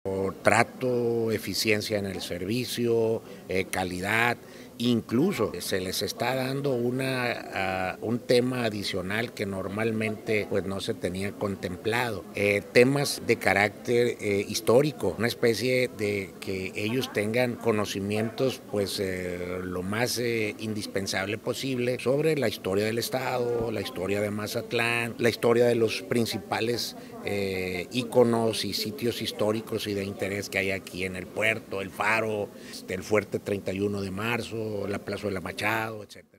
Trato, eficiencia en el servicio, calidad. Incluso se les está dando un tema adicional que normalmente pues no se tenía contemplado. Temas de carácter histórico, una especie de que ellos tengan conocimientos pues lo más indispensable posible sobre la historia del estado, la historia de Mazatlán, la historia de los principales íconos y sitios históricos y de interés que hay aquí en el puerto, el faro, el fuerte 31 de marzo, la Plazuela Machado, etc.